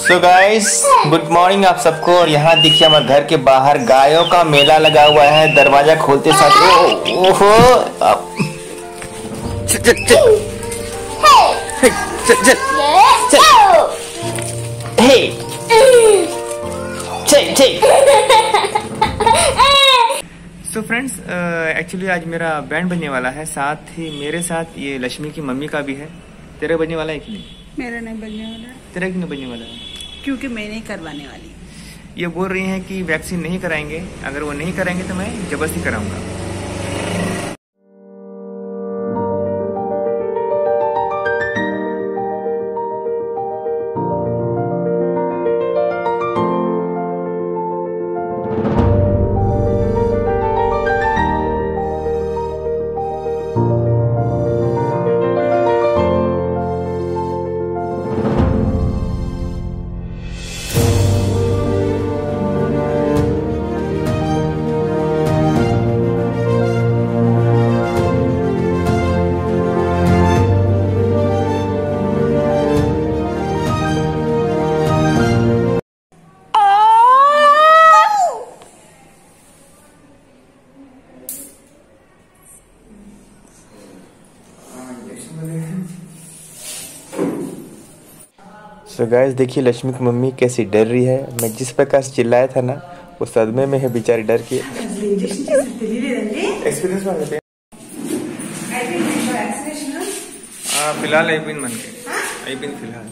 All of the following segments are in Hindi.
सो गाइस गुड मॉर्निंग आप सबको। और यहाँ देखिए हमारे घर के बाहर गायों का मेला लगा हुआ है। दरवाजा खोलते साथ ओहो चल चल चल चल चल चल। सो फ्रेंड्स एक्चुअली आज मेरा बैंड बजने वाला है, साथ ही मेरे साथ ये लक्ष्मी की मम्मी का भी है। तेरे बजने वाला है कि नहीं? मेरा नहीं बजने वाला है। तेरा क्यों नहीं बजने वाला है? क्योंकि मैं नहीं करवाने वाली। ये बोल रही हैं कि वैक्सीन नहीं कराएंगे, अगर वो नहीं कराएंगे तो मैं जबरदस्ती कराऊंगा। सो गाइस देखिए लक्ष्मी की मम्मी कैसी डर रही है। मैं जिस प्रकार से चिल्लाया था ना, वो सदमे में है बेचारी डर के। एक्सपीरियंस मान लेते हैं। फिलहाल आईपिन मन के आईपिन फिलहाल।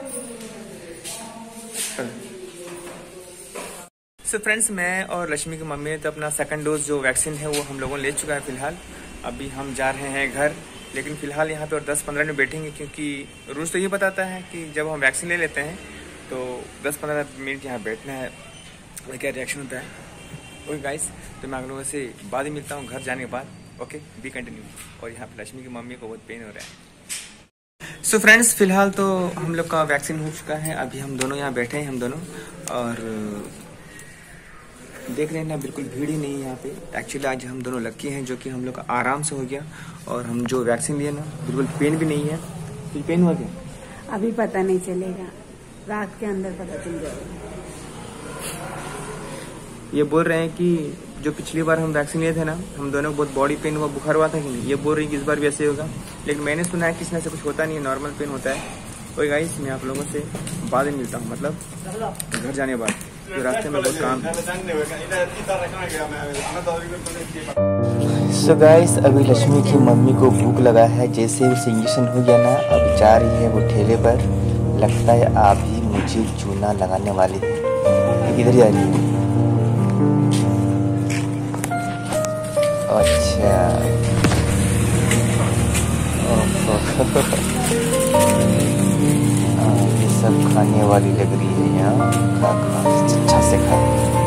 सो फ्रेंड्स मैं और लक्ष्मी की मम्मी ने तो अपना सेकंड डोज जो वैक्सीन है वो हम लोगों ने ले चुका है। फिलहाल अभी हम जा रहे हैं घर, लेकिन फिलहाल यहाँ पे और 10-15 मिनट बैठेंगे, क्योंकि रूल्स तो ये बताता है कि जब हम वैक्सीन ले लेते हैं तो 10-15 मिनट यहाँ बैठना है और क्या रिएक्शन होता है। ओके गाइस, तो मैं आप लोगों से बाद ही मिलता हूँ घर जाने के बाद। Okay be continue. और यहाँ पे लक्ष्मी की मम्मी को बहुत पेन हो रहा है। सो फ्रेंड्स फिलहाल तो हम लोग का वैक्सीन हो चुका है। अभी हम दोनों यहाँ बैठे हैं हम दोनों, और देख रहे हैं ना बिल्कुल भीड़ ही नहीं है यहाँ पे। एक्चुअली आज हम दोनों लकी हैं जो कि हम लोग का आराम से हो गया, और हम जो वैक्सीन लिए ना बिल्कुल पेन भी नहीं है। फिर पेन हुआ क्या? अभी पता नहीं चलेगा, रात के अंदर पता चल जाएगा। ये बोल रहे हैं कि जो पिछली बार हम वैक्सीन लिए थे ना, हम दोनों को बहुत बॉडी पेन हुआ, बुखार हुआ था कि नहीं। ये बोल रही है कि इस बार भी ऐसे होगा, लेकिन मैंने सुना है कि इसमें से कुछ होता नहीं है, नॉर्मल पेन होता है। कोई गाइस मैं आप लोगों से बाद में मिलता हूँ, मतलब घर जाने के बाद। तो रास्ते में बहुत काम है। सो गाइस अभी लक्ष्मी की मम्मी को भूख लगा है। जैसे ही उसे इंजेक्शन हो गया ना, अभी जा रही है वो ठेले पर। लगता है अभी मुझे चूना लगाने वाली है। इधर ही आ रही है। अच्छा ये सब खाने वाली लग रही है। यहाँ खा अच्छा से खा।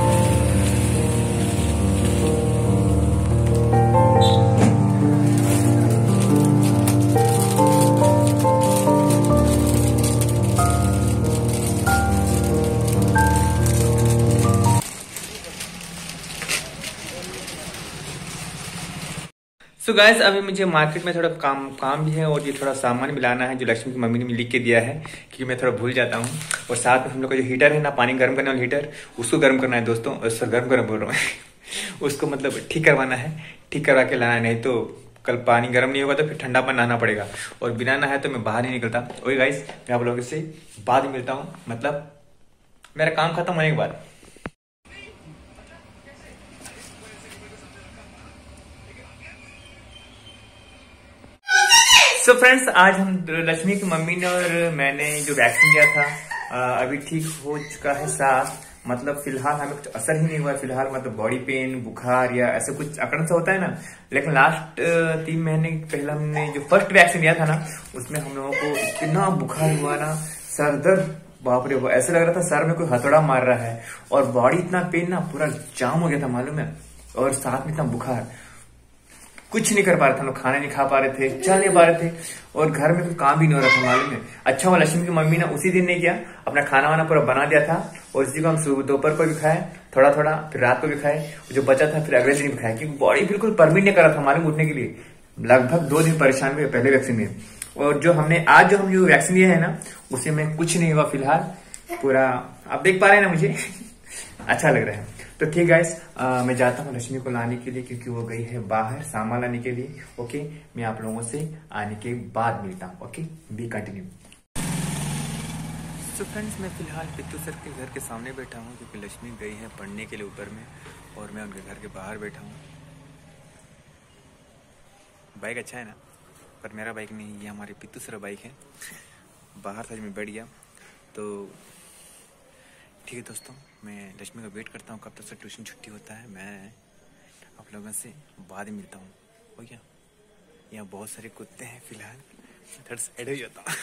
सो गाइस अभी मुझे मार्केट में थोड़ा काम भी है, और ये थोड़ा सामान भी लाना है जो लक्ष्मी की मम्मी ने लिख के दिया है, क्योंकि मैं थोड़ा भूल जाता हूँ। और साथ में हम लोग का जो हीटर है ना, पानी गर्म करने वाला हीटर, उसको गर्म करना है दोस्तों। गर्म बोल रहा हूँ उसको मतलब ठीक करवाना है, ठीक करवा के लाना है, नहीं तो कल पानी गर्म नहीं होगा तो फिर ठंडा पानी नहाना पड़ेगा। और बिना नहाए तो मैं बाहर नहीं निकलता। ओके गाइस मैं आप लोगों से बाद में मिलता हूँ, मतलब मेरा काम खत्म होने के बाद। सो फ्रेंड्स आज हम लक्ष्मी की मम्मी ने और मैंने जो वैक्सीन लिया था अभी ठीक हो चुका है साफ। मतलब फिलहाल हमें कुछ असर ही नहीं हुआ फिलहाल, मतलब बॉडी पेन बुखार या ऐसा कुछ अकड़न सा होता है ना। लेकिन लास्ट 3 महीने पहले हमने जो फर्स्ट वैक्सीन लिया था ना, उसमें हम लोगों को इतना बुखार हुआ ना, सर दर्द, बाप रे, ऐसा लग रहा था सर में कोई हथौड़ा मार रहा है। और बॉडी इतना पेन ना पूरा जाम हो गया था मालूम है, और साथ में इतना बुखार, कुछ नहीं कर पा रहे थे हम लोग, खाना नहीं खा पा रहे थे, चल नहीं पा रहे थे, और घर में कोई काम भी नहीं हो रहा था मालूम है। अच्छा हुआ लक्ष्मी की मम्मी ने उसी दिन नहीं किया, अपना खाना वाना पूरा बना दिया था, और इसी को हम सुबह दोपहर को भी खाए थोड़ा थोड़ा, फिर रात को भी खाए, जो बचा था फिर अगले दिन भी खाए, क्योंकि बॉडी बिल्कुल परमिट नहीं कर रहा था मालूम उठने के लिए। लगभग 2 दिन परेशान हुए पहले वैक्सीन में। और जो हमने आज जो हम जो वैक्सीन लिया है ना, उससे में कुछ नहीं हुआ फिलहाल। पूरा आप देख पा रहे हैं ना, मुझे अच्छा लग रहा है। तो ठीक गाइस, मैं जाता हूँ लक्ष्मी को लाने के लिए, क्योंकि वो गई है बाहर सामान लाने के लिए। ओके, मैं आप लोगों से आने के बाद मिलता हूँ। Okay, be continue. तो फ्रेंड्स, मैं फिलहाल पित्तू सर के घर के सामने बैठा हूँ, क्योंकि लक्ष्मी गई है पढ़ने के लिए ऊपर में, और मैं उनके घर के बाहर बैठा हूँ। बाइक अच्छा है ना, पर मेरा बाइक नहीं, ये हमारे पित्तू सर बाइक है। बाहर था, मैं बैठ गया। तो ठीक है दोस्तों, मैं लक्ष्मी का वेट करता हूँ कब तक से ट्यूशन छुट्टी होता है। मैं आप लोगों से बाद में मिलता हूँ। हो गया, यहाँ बहुत सारे कुत्ते हैं फिलहाल, थोड़ा साइड हो जाता हूँ।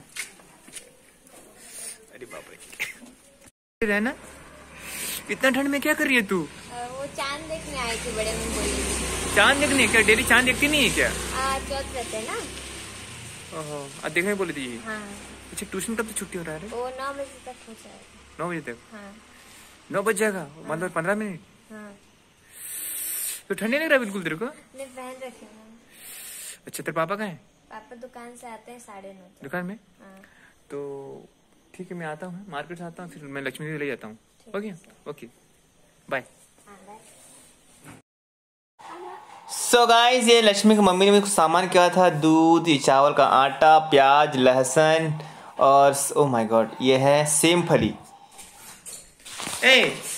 अरे बाप रे, रहना इतना ठंड में क्या कर रही है तू? वो चांद देखने आई थी, बड़े में बोली। चांद देखने? क्या डेली चांद देखती नहीं है क्या? चौथ रहते हैं ना। ओहो, आज देखने बोली थी। हाँ। अच्छा, ट्यूशन कब तक छुट्टी हो रहा है? वो 9 बजे तक हो जाएगा। 9 बजे तक? हाँ। 9 बज जाएगा, मतलब 15 मिनट। हाँ। तो ठंड नहीं लग रहा बिल्कुल तेरे को? नहीं, पहन रखे हैं। अच्छा, तेरे पापा कहाँ हैं? पापा दुकान से आते हैं 9:30 दुकान में? हाँ। तो ठीक है, मैं आता हूँ, मार्केट से आता हूँ, फिर मैं लक्ष्मी ले जाता हूँ। Okay okay, bye. So guys, ये लक्ष्मी की मम्मी ने मुझे कुछ सामान किया था, दूध, ये चावल का आटा, प्याज, लहसुन, और ओ माय गॉड, ये है सेम फली। ए,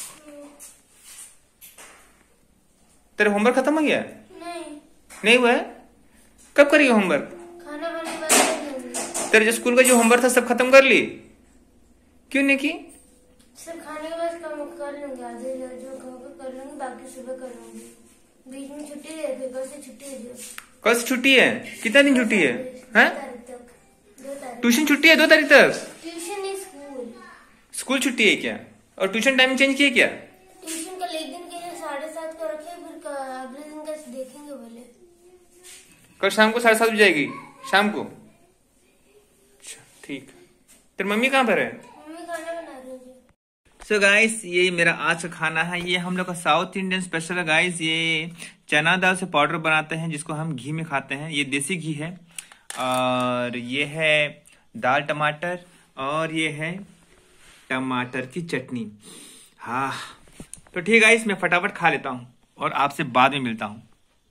तेरा होमवर्क खत्म हो गया? नहीं हुआ है? कब करेगी होमवर्क? खाना बनाने वाले तेरे जो स्कूल का जो होमवर्क था सब खत्म कर ली? क्यों नहीं की? सिर्फ खाने के बाद काम कर लूंगी, आधे जो कर लूंगी, बाकी सुबह कर लूंगी। बीच में छुट्टी है, फिर कल से छुट्टी है। कल से छुट्टी है? कितना दिन छुट्टी है? 2 तारीख तक। ट्यूशन छुट्टी है 2 तारीख तक? ट्यूशन नहीं, स्कूल। स्कूल छुट्टी है क्या? और ट्यूशन टाइम चेंज किया क्या? ट्यूशन का एक दिन के लिए 7:30 को रखे, फिर अगले दिन का देखेंगे बोले। कल शाम को 7:30 बजे जाएगी शाम को? अच्छा ठीक। तेरी मम्मी कहाँ पर है? मम्मी खाना बना रही है। सो गाइस, ये मेरा आज का खाना है। ये हम लोग का साउथ इंडियन स्पेशल है गाइस। ये चना दाल से पाउडर बनाते हैं, जिसको हम घी में खाते हैं। ये देसी घी है। और ये है दाल टमाटर, और ये है टमाटर की चटनी। हाँ, तो ठीक है गाइस, मैं फटाफट खा लेता हूँ और आपसे बाद में मिलता हूँ।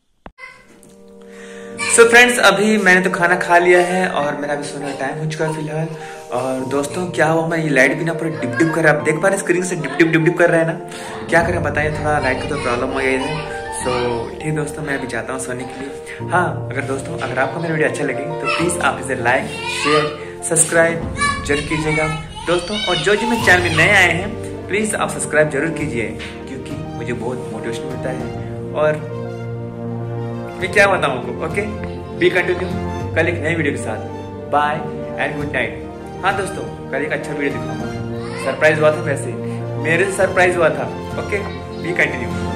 सो फ्रेंड्स, अभी मैंने तो खाना खा लिया है और मेरा भी सोने का टाइम हो चुका है फिलहाल। और दोस्तों, क्या हुआ, हमारी लाइट भी ना पूरा डिप डिप कर रहा है। आप देख पा रहे हैं स्क्रीन से डिप डिप कर रहा है ना। क्या करें बताइए, थोड़ा लाइट का तो प्रॉब्लम हो गया है। सो ठीक दोस्तों, मैं अभी जाता हूँ सोने के लिए। हाँ, अगर दोस्तों अगर आपको मेरा वीडियो अच्छा लगे तो प्लीज़ आप इसे लाइक, शेयर, सब्सक्राइब जरूर कीजिएगा दोस्तों। और जो मेरे चैनल में नए आए हैं, प्लीज़ आप सब्सक्राइब जरूर कीजिए, क्योंकि मुझे बहुत मोटिवेशन मिलता है। और मैं क्या बताऊँ आपको। ओके, बी कंटिन्यू कल एक नई वीडियो के साथ। Bye and good night. हाँ दोस्तों, कल एक अच्छा वीडियो दिखाऊंगा। सरप्राइज हुआ था, वैसे मेरे से सरप्राइज हुआ था। Okay, be continue.